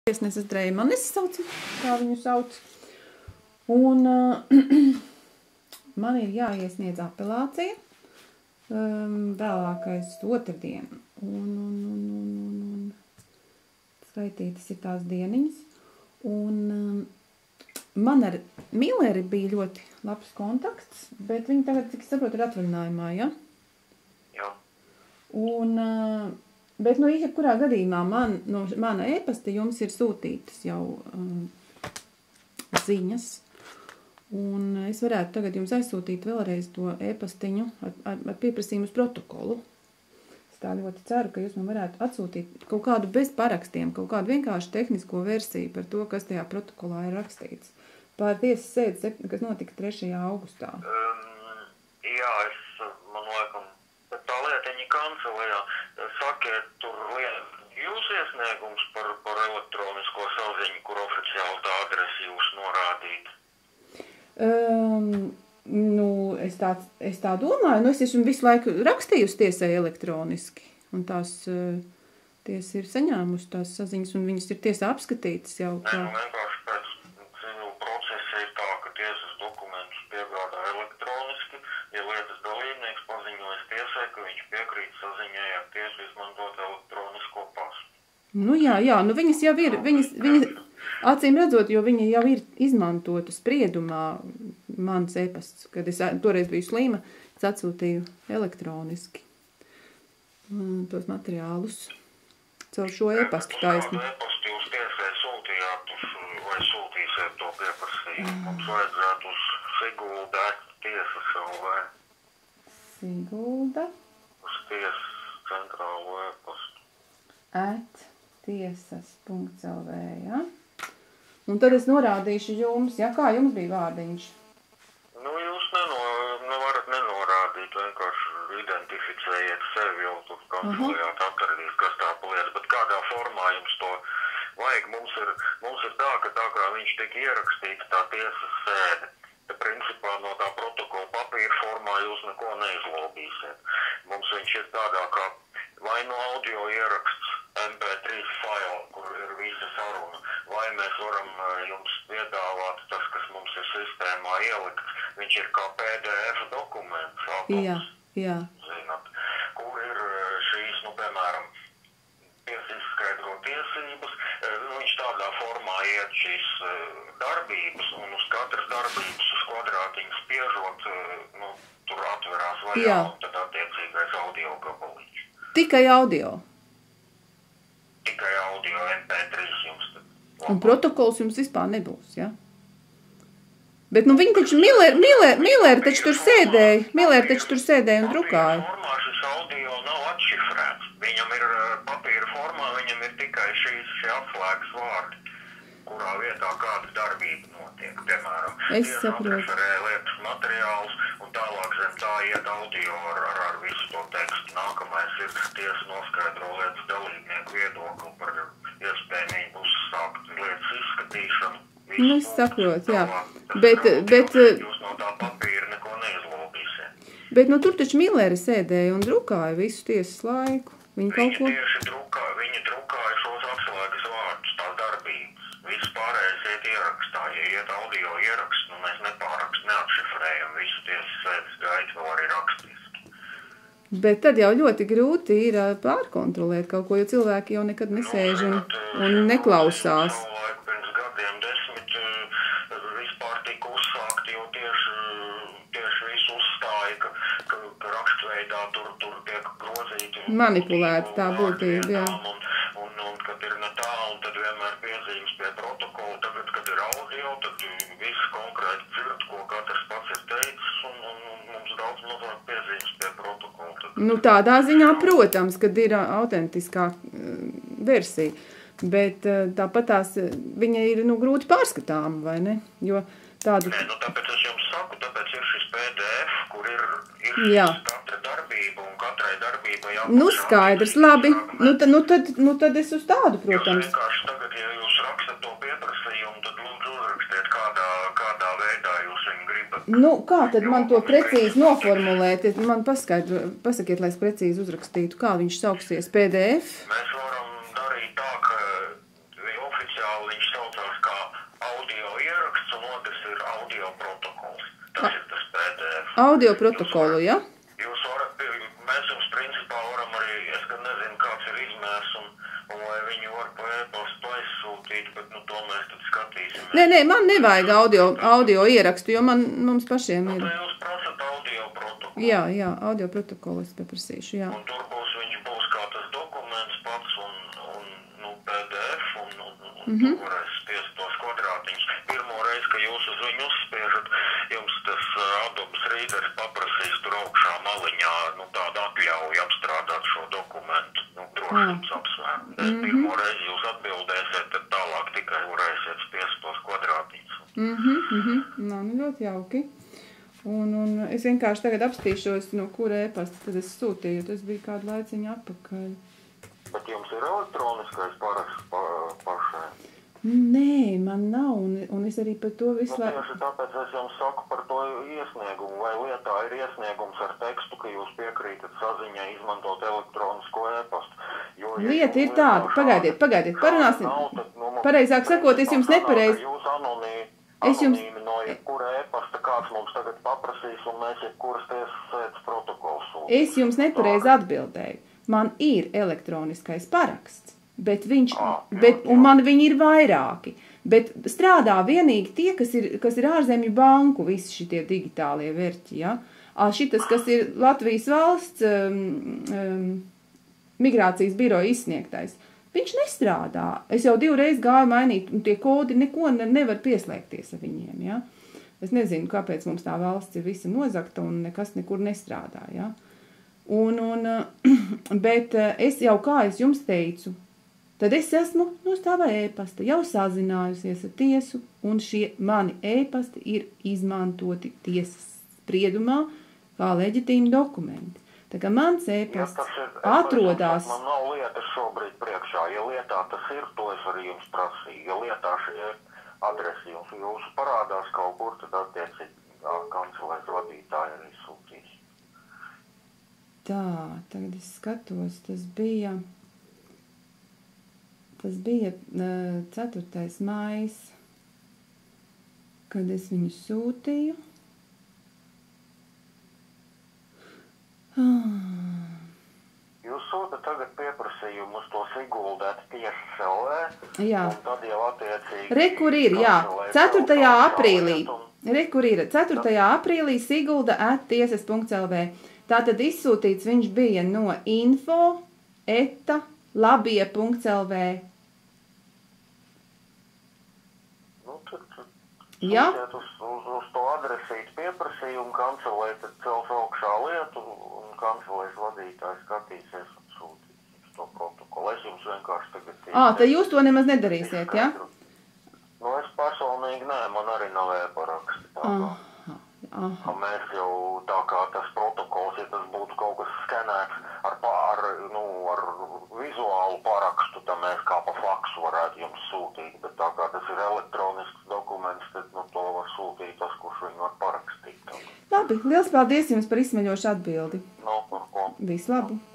tiesneses Dreimanis sauc, kā viņu sauc. Un man ir jāiesniedz apelācija vēlākais otrdien. Un skaitītas ir tās dieniņas. Un man ar Milleri bija ļoti labs kontakts, bet viņi tagad, cik saprotu, ir atvaļinājumā, ja? Jā. Un, bet no jebkurā gadījumā mana e-pasta jums ir sūtītas jau ziņas. Un es varētu tagad jums aizsūtīt vēlreiz to e-pastiņu ar pieprasījumu uz protokolu. Es tā ļoti ceru, ka jūs man varētu atsūtīt kaut kādu bez parakstiem, kaut kādu vienkārši tehnisko versiju par to, kas tajā protokolā ir rakstīts. Par tiesas sēdi, kas notika 3. augustā. Jā, man laikam, bet tā lietiņa kancelējā. Sakiet, tur jūs iesniegums par elektronisko saziņu, kur oficiāli tā adresi jūs norādīt? Es tā domāju, es esmu visu laiku rakstījusi tiesai elektroniski, un tās tiesa ir saņēmusi tās saziņas, un viņas ir tiesā apskatītas jau. Nē, vienkārši pēc civilu procesa ir tā, ka tiesas dokumentus piegādā elektroniski, ja lietas dalībnieks paziņojas tiesai, ka viņš piekrīt saziņai ar tiesu izmantot elektronisko pastu. Nu jā, viņas jau ir, viņas acīm redzot, jo viņa jau ir izmantota spriedumā mans e-pasts, kad es toreiz biju slima, es atsūtīju elektroniski tos materiālus caur šo e-pastu taisni. Kādu e-pastu jūs tiesai sūtījāt vai sūtīsiet to pieprasījumu? Mums vajadzētu uz Sigulda tiesas LV. Sigulda? Uz tiesas centrālo e-pastu. @tiesas.lv, ja? Un tad es norādīšu jums, ja, kā jums bija vārdiņš? Nu, jūs nevarat nenorādīt, vienkārši identificējiet sevi, jau tur kancelējāt atradīs, kas tā paliec, bet kādā formā jums to vajag? Mums ir tā, kā viņš tika ierakstīts, tā tiesas sēde. Te principā no tā protokola papīra formā jūs neko neizlobīsiet. Mums viņš ir tādā kā vai no audio ieraksts MP3 file, kur ir visa saruna, vai mēs varam jums piedāvāt tas, kas mums ir sistēmā ielikts. Viņš ir kā PDF dokuments. Jā. Zināt, kur ir šīs, piemēram, izskaidro tiesības. Viņš tādā formā iet šīs darbības, un uz katras darbības uz kvadrātiņu spiežot, tur atverās vaļā, un tad attiecīgais audio gabaliņš. Tikai audio? Tikai audio, MP3 jums tad. Un protokols jums vispār nebūs, ja? Bet, viņi taču, Milleri taču tur sēdēja, un drukāja. Papīra formā šis audio nav atšifrēts. Viņam ir papīra formā, viņam ir tikai šīs atslēgas vārdi, kurā vietā kāda darbība notiek. Piemēram, tiesa atreferē lietas materiālus, un tālāk zem tā iet audio ar visu to tekstu. Nākamais ir tiesa noskaidro lietas dalībnieku viedokli par iespējamību uzsākt lietas izskatīšanu. Es saprotu, jā. Bet jūs no tā papīra neko neizlobīsiet. Bet tur taču Milleri sēdēja un drukāja visu tiesas laiku. Viņa tieši drukāja šos atslēgas vārdus, tās darbības. Viss pārējais iet ierakstā. Ja iet audio ieraksts, mēs neatšifrējam visu tiesas sēdes gaitu, vēl arī rakstiski. Bet tad jau ļoti grūti ir pārkontrolēt kaut ko, jo cilvēki jau nekad nesēž un neklausās. Pirms gadiem 10 vispār tika uzsākti, jo tieši visu uzstāja, ka rakstveidā tur tiek grozīti. Manipulēti tā būtība, jā. Un kad ir ne tā, un tad vienmēr piezīmes pie protokola. Tagad, kad ir audio, tad viss konkrēti dzird, ko katrs pats ir teicis, un mums daudz mazāk piezīmes pie protokola. Tādā ziņā, protams, kad ir autentiskā versija. Bet tāpat viņa ir grūti pārskatāma, vai ne? Jo tādu... Nē, tāpēc es jums saku, tāpēc ir šis PDF, kur ir katra darbība un katrai darbībai jāpārskatīt. Skaidrs, labi. Tad es uz tādu, protams. Jūs vienkārši tagad, ja jūs rakstat to pieprasījumu, tad lūdzu uzrakstiet, kādā veidā jūs viņu gribat. Kā tad man to precīzi noformulēt? Man pasakiet, lai es precīzi uzrakstītu, kā viņš sauksies PDF? Mēs varam darīt tā, ka materiāli, viņš saucās kā audio ieraksts, un otrs ir audio protokols. Tas ir tas PDF. Audio protokolu, ja? Jūs varat, mēs jums principā varam arī, es gan nezinu, kāds ir izmērs, un vai viņi var pa e-pastu aizsūtīt, bet, nu, to mēs tad skatīsimies. Nē, man nevajag audio ierakstu, jo mums pašiem ir. Nu, jūs prasat audio protokolu. Jā, audio protokolu es paprasīšu, jā. Un tur viņš būs kā tas dokuments pats un nu, PDF, un tur varēs spiest tos kvadrātiņus. Pirmo reizi, ka jūs uz viņu uzspiežat, jums tas Adobes Readers paprasīs tur augšā maliņā, nu, tādu atļauju apstrādāt šo dokumentu, nu, drošības apsvērumu. Pirmo reizi jūs atbildēsiet, tad tālāk tikai varēsiet spiest tos kvadrātiņus. Nu, ļoti jauki. Un es vienkārši tagad apstīšos, no kura e-pasta tad es sūtīju, tas bija kādu laiciņu atpakaļ. Bet jums ir elektroniskais paraksts pašai? Nē, man nav, un es arī par to visu laiku... Tieši tāpēc es jums saku par to iesniegumu, vai lietā ir iesniegums ar tekstu, ka jūs piekrītat saziņai izmantot elektronisko e-pastu. Lieta ir tāda, pagaidiet, parunāsim. Pareizāk sakot, es jums nepareizi... Jūs anonīmi no jebkura e-pasta, kāds mums tagad paprasīs, un mēs jebkuras tiesas sēdes protokols sūtīt. Es jums nepareizi atbildēju. Man ir elektroniskais paraksts. Un man viņi ir vairāki, bet strādā vienīgi tie, kas ir ārzemju banku, visi šitie digitālie verķi, ja? Šitas, kas ir Latvijas valsts migrācijas biroja izsniegtais, viņš nestrādā. Es jau 2 reizes gāju mainīt, un tie kodi neko nevar pieslēgties ar viņiem, ja? Es nezinu, kāpēc mums tā valsts ir visa nozagta un nekas nekur nestrādā, ja? Bet es jau, kā es jums teicu, tad es esmu no sava e-pasta jau sazinājusies ar tiesu, un šie mani e-pasti ir izmantoti tiesas spriedumā kā leģitīmi dokumenti. Tā kā mans e-pasts atrodās... Man nav lietas šobrīd priekšā. Ja lietā tas ir, to es arī jums prasīju. Ja lietā šie adresi jūsu parādās kaut kur, tad attiecīgi kancelēs vadītāji arī sūtīs. Tā, tagad es skatos, tas bija 4. maijs, kad es viņu sūtīju. Jūs sūtat tagad pieprasījumu uz to Sigulda @tiesas LV, jā. Un tad jau attiecīgi... Kur ir, jā, 4. aprīlī. Kur ir, 4. aprīlī Sigulda @tiesas.lv. Tātad izsūtīts viņš bija no info@labie.lv. Jā. Uz to adresītu pieprasījumu kancelē, tad cels augšā lietu un kancelēs vadītājs skatīsies un sūtīs uz to protokolu. Es jums vienkārši tagad... Tad jūs to nemaz nedarīsiet, ja? Nu, es personīgi nē, man arī nav e-paraksti. Mēs jau tā kā tas protokols, ja tas būtu kaut kas skenēts ar vizuālu parakstu, tad mēs kā pa faksu varētu jums sūtīt, bet tā kā tas ir elektronisks dokuments, tad to var sūtīt tas, kurš viņu var parakstīt. Labi, liels paldies jums par izsmeļošu atbildi. Par ko? Visu labu.